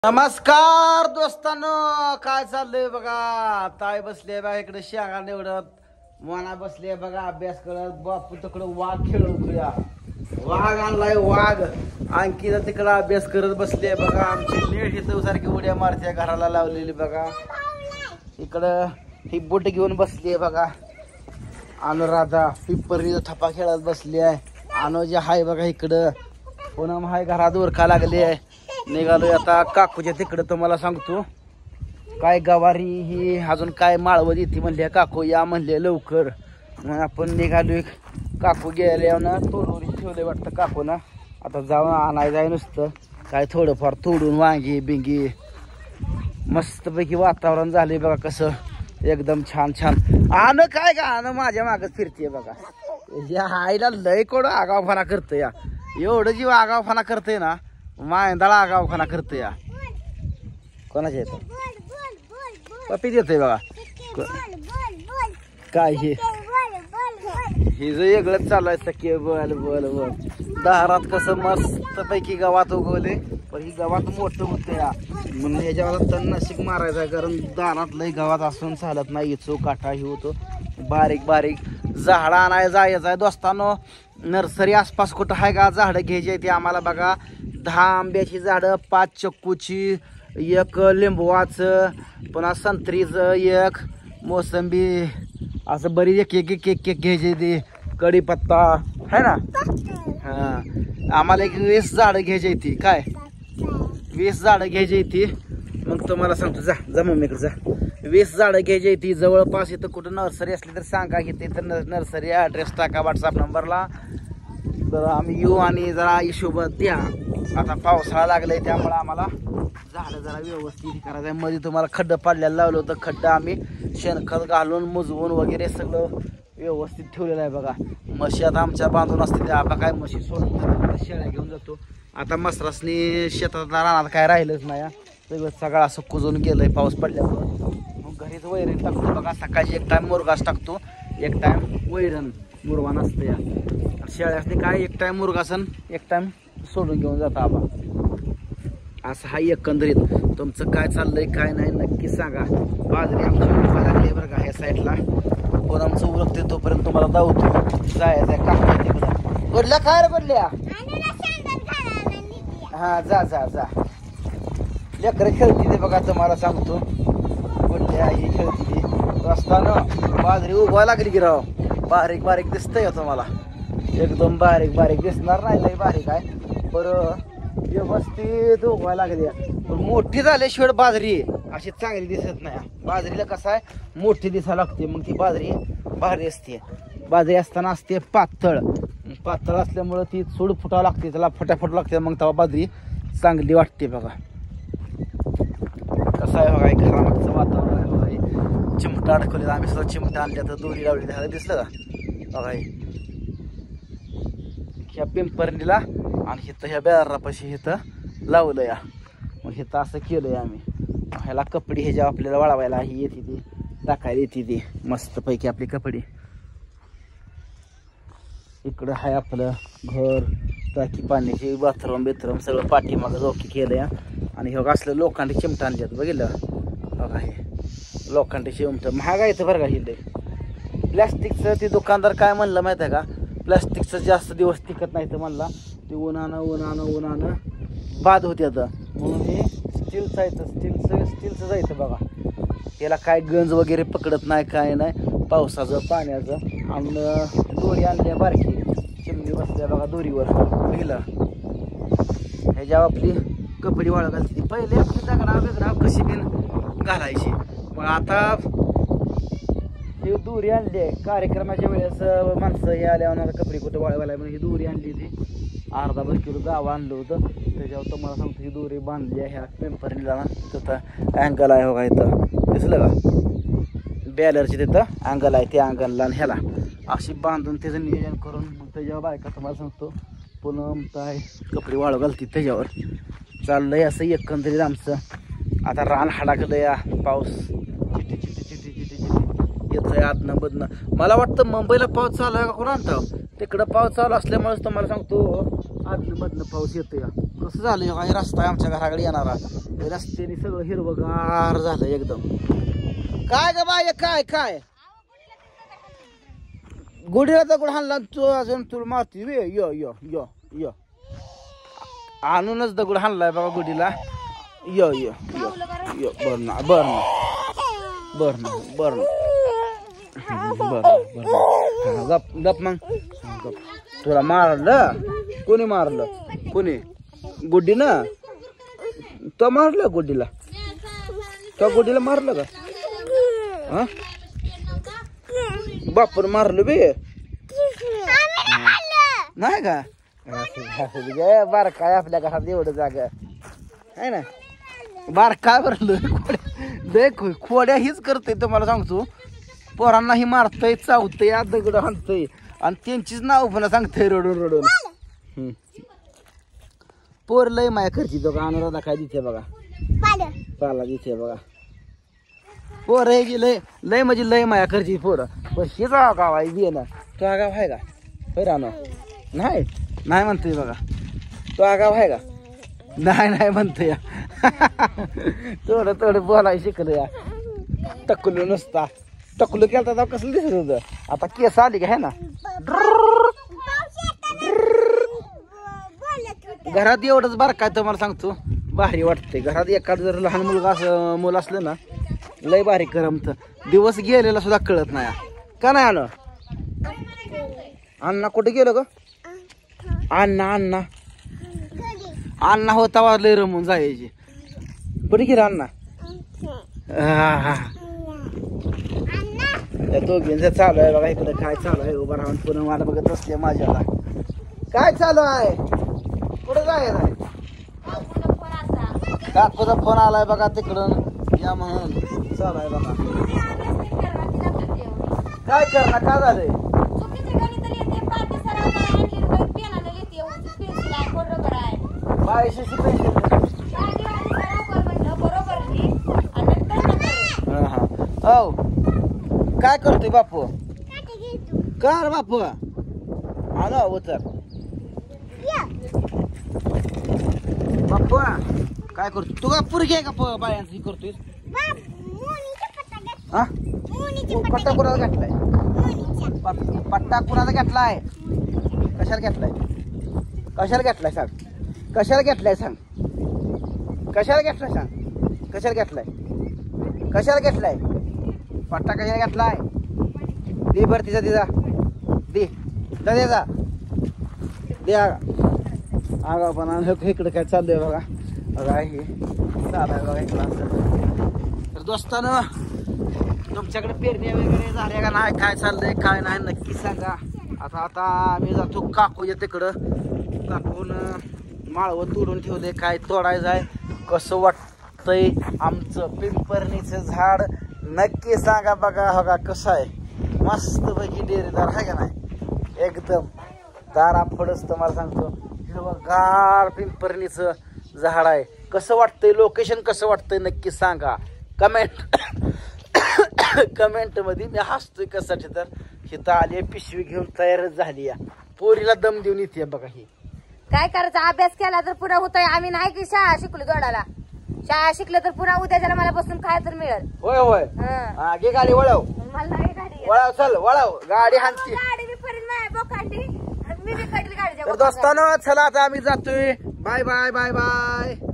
नमस्कार दोस्तांनो, काय चाललंय बघा. ताई बसले बघा इकडे शेंगा निवडत, मना बसले बघा अभ्यास करत. बापू तिकडं वाघ खेळत होया, वाघ आणलाय वाघ. अंकिता तिकडं अभ्यास करत बसले बघा. आमची नेट इथं सारखी उड्या मारते घराला लावलेली बघा. इकडं ही बोट घेऊन बसली बघा. अनुराधा पिंपरी थपा खेळत बसली आहे. अनुजा हाय बघा इकडं. पूनम हाय घरात उरका लागली आहे. निघालोय आता काकूच्या तिकडं. तुम्हाला सांगतो काय गवारी ही अजून काय माळवत येते म्हणले. काकू या म्हणले लवकर. मग आपण निघालोय. काकू गेल्या ना तोडून ठेवले वाटतं काकू ना. आता जाऊन आणायचं आहे नुसतं काय थोडंफार तोडून. वांगी बिंगी मस्तपैकी वातावरण झालंय बघा कसं एकदम छान छान. आण काय का आण माझ्या मागच फिरते बघा. या आईला लय कोण आगावपणा करतं या. एवढं जीव आगावपणा करते ना. मायंदाळा आगावपणा करतो या. कोणाच्या येतं पप्पी देतोय बघा. काय हे जो वेगळंच चालू आहे सख्य. बल बल बल दारात कसं मस्त पैकी गवात उगवले. पण ही गवात मोठं होतं या म्हणून ह्याच्यावर तण नशीक मारायचं. कारण दारात लय गवात असून चालत नाही. चो काटा ही होतो. बारीक बारीक झाडं आणायला जायचं आहे दोस्तांनो. नर्सरी आसपास कुठं आहे का झाडं घ्यायची आहे ती आम्हाला बघा. 10 आंब्याची झाडं, 5 चक्कूची, 1 लिंबवाचं, पुन्हा संत्रीचं 1, मोसंबी असं बरी एक एक एक एक एक घ्यायची ती. कढीपत्ता है ना. हां आम्हाला 20 झाडं घ्यायची ती. काय 20 झाडं घ्यायची ती. मग तुम्हाला सांगतो जा जा मम्मीकडे जा. 20 झाडं घ्यायची ती. जवळपास इथं कुठं नर्सरी असली तर सांगा. घेते तर नर्सरी ॲड्रेस टाका व्हॉट्सअप नंबरला. तर आम्ही येऊ आणि जरा हिशोबात द्या. आता पावसाळा लागलाय त्यामुळे आम्हाला झाडं जरा व्यवस्थित करायचं आहे. मध्ये तुम्हाला खड्डं पाडल्याला लावलं होतं. खड्डं आम्ही शेणखत घालून मुजवून वगैरे सगळं व्यवस्थित ठेवलेलं आहे बघा. म्हशी आता आमच्या बांधून असते त्या. आता काय म्हशी सोडून शेळ्या घेऊन जातो. आता मसरासनी शेतात रानात काय राहिलंच नाही. सगळं सगळं असं कुजून गेलंय पाऊस पडल्यामुळं. मग घरीच वैरण टाकतो बघा. सकाळची एक टाइम मुरघास टाकतो, एक टाइम वैरण मुरवा नसतं या. शेळ्यासनी काय एक टाइम मुरघासन एक टाइम सोडून घेऊन जाता आबा. असं हा एकंदरीत. तुमचं काय चाललंय काय नाही नक्की सांगा. बाजरी आमची उरवा लागली बरं का ह्या साईडला. पण आमचं उरकते तोपर्यंत तुम्हाला दावतो. जायचं आहे काका तिकडं. बदल्या काय रे बदल्या. हा जा जा जा. लेकरं खेळती ते बघा. तुम्हाला सांगतो बदल्या ही खेळती ती असताना. बाजरी उभा लागली की राव. बारीक बारीक दिसतंय का तुम्हाला. एकदम बारीक बारीक दिसणार नाही लय बारीक आहे. बरं व्यवस्थित उगवायला लागली. पण मोठी झाल्याशिवाय बाजरी अशी चांगली दिसत नाही. बाजरीला कसं आहे मोठी दिसायला लागते. मग ती बाजरी भारी असते. बाजरी असताना असते पातळ. पातळ असल्यामुळं ती चूड फुटावं लागते. त्याला फटाफट लागते. मग तेव्हा बाजरी चांगली वाटते बघा. कसं आहे बघा घरामागचं वातावरण आहे बघा. चिमटा अडकवले आम्ही सुद्धा. चिमटा आणल्या तर दोरी लावली झालं दिसलं का बघा. ह्या पिंपरणीला आणि इथं ह्या बेरापाशी इथं लावलं या. मग इथं असं केलंय आम्ही. ह्याला कपडे ह्याच्या आपल्याला वाळवायला ही येते ती टाकायला येते ती मस्तपैकी आपली कपडे. इकडं आहे आपलं घर, टाकी पाण्याची, बाथरूम बिथरूम सगळं पाठीमागं जोकी केलं या. आणि हे असलं लोखंडी चिमटा आणल्यात बघितलं बघा. हे लोखंडी चिमटा महाग आहे बरं का. हे प्लॅस्टिकचं ते दुकानदार काय म्हणलं माहिती आहे का. प्लॅस्टिकचं जास्त दिवस टिकत नाही तर म्हणला. ते उन्हानं बाद होते आता. म्हणून हे स्टीलचं येतं. स्टीलचं जायचं बघा. त्याला काय गंज वगैरे पकडत नाही काय नाही पावसाचं पाण्याचं. आणि दोरी आणल्या बारकी. चिमणी बसल्या बघा दोरीवर पहिलं. ह्याच्यावर आपली कपडे वाळ घालते. पहिले आपली दगडा वेगळा कशी बिन घालायची. मग आता ही दोरी आणली आहे. कार्यक्रमाच्या वेळेस माणसं हे आल्यावर कपडे कुठं वाळवायला म्हणून ही दोरी आणली. ती अर्धा किलो गाव आणलं होतं. त्याच्यावर तुम्हाला सांगतो ही दोरी बांधली आहे ह्या पिंपरणीला. तिथं अँगल आहे बघा. इथं दिसलं का बॅलरची तिथं अँगल आहे. त्या अँगलला आणि ह्याला अशी बांधून त्याचं नियोजन करून मग त्याच्यावर बायका तुम्हाला सांगतो पूनम काय कपडे वाळू घालते त्याच्यावर. चाललंय असं एकंदरीत आमचं. आता रान हाडाकलं या. पाऊस चिटी चिटी चिटी चिटी चिटी येतोय आतनं बदनं. मला वाटतं मुंबईला पाऊस चालू आहे का कोण आणतो. तिकडं पाऊस चालू असल्यामुळेच तुम्हाला सांगतो आतनं मधनं पाऊस येतो या. कसं झालं काही रस्ता आहे आमच्या घराकडे येणारा. रस्त्याने सगळं हिरवगार झालं एकदम. काय ग बाय काय काय गुढीला दगड हाणला तू अजून तुला मारती वे यो यो यो यो आणूनच दगड हाणलाय बघा गुढीला. यो यो यो यो बर ना बर ना बर ना बर ना बर गप गप मग गप. तुला मारलं कोणी मारलं कोणी गुड्डी ना तो मारलं गुड्डीला तो गुड्डीला मारलं का हा बापर मारलं बे नाही का बार काय आपल्या घरात एवढं जागा आहे ना बार काय भरलं देख खोड्या हीच करते तुम्हाला सांगतो. पोरांनाही मारतय चावतय दगड हाणतय आणि त्यांचीच नाव पण सांगतय रडून रडून. पोर लय माया करची बघा अनुराधा काय दिसे बघा पाला दिसे बघा. पोर हे की लय लय म्हणजे लय माया करची पोरं. पण हेच गाव आहे बी ना तो गाव आहे का होय रानो नाही नाही म्हणतोय बघा. तो गाव आहे का नाही नाही म्हणतोय या थोडं थोडं बोलायला शिकलं या. टकलू नुसता टकलू केलं तर कसलं दिसत होतं. आता केस आली का है ना. घरात एवढंच बार काय तुम्हाला सांगतो भारी वाटतंय. घरात एखादं जर लहान मुलगा असं मुलं असलं ना लय भारी करमत. दिवस गेलेला सुद्धा कळत नाही का नाही आलं. अण्णा कुठे गेलो ग अण्णा अण्णा अण्णा होता लय रमून जायची. कुठे गेला अण्णा. दोघींच चालू आहे बघा इकडे काय चालू आहे. उभा राहून पुन्हा मला बघत असते माझ्याला काय चालू आहे कुठे जायचं. काकूचा फोन आलाय बघा तिकडून या म्हणून चालू आहे बघा. काय करणार काय झालंय बायशी पैसे हो काय करतोय बापू कर बापू आलो उतर बापू काय करतो तू का पुरगी आहे का बायांची करतोय. हा पट्टा कुणाला घेतलाय पट्टा कुणाला घेतलाय कशाला घेतलाय कशाला घेतलाय सांग कशाला घेतलाय सांग कशाला घेतलाय सांग कशाला घेतलाय कशाला घेतलाय पट्टा कशाला घेतलाय. दे बर तिचा तिचा दे जा दे आगा पण इकडे काय चाललंय बघा बघा हे चालू आहे बघा इकडं. तर दोस्तानं तुमच्याकडे पेरण्या वगैरे झाल्या का नाही काय चाललंय काय नाही नक्की सांगा. आता आम्ही जातो काकूच्या तिकडं. काकून माळवं तोडून ठेवले काय तोडायचं आहे कसं वाटतंय आमचं पिंपरणीचं झाड नक्की सांगा बघा. हो का कसं आहे मस्त पैकी डेरेदार आहे का नाही एकदम दारा फडच तुम्हाला सांगतो हिरवगार पिंपरणीचं झाड आहे. कसं वाटतंय लोकेशन कसं वाटतंय नक्की सांगा कमेंट मध्ये. मी हसतोय कशासाठी तर हिथं आली पिशवी घेऊन तयारच झाली या पोरीला दम देऊन येते बघा. ही काय करायचं अभ्यास केला तर पुन्हा होतोय. आम्ही नाही की शाळा शिकलो जोडाला शाळा शिकलं तर पुन्हा उद्याच्याला मला बसून खायला तर मिळेल. होय होय घे गाडी वळव मला नाही गाडी वळव चल वळव गाडी हाणती गाडी मी पडली माझ्या बोकांडी मी बी पडली गाडीच्या दोस्तानो चला आता आम्ही जातोय. Bye bye bye bye.